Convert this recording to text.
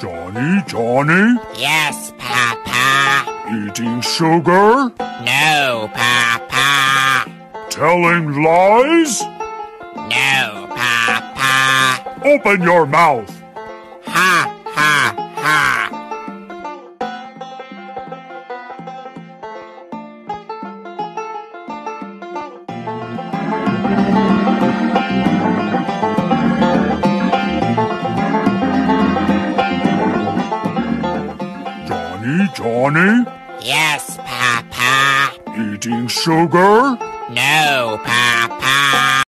Johnny, Johnny, Yes, Papa. eating sugar, No, Papa. telling lies? No, Papa. Open your mouth. Ha, ha, ha. Johnny, Johnny, Yes, Papa. eating sugar, No, Papa.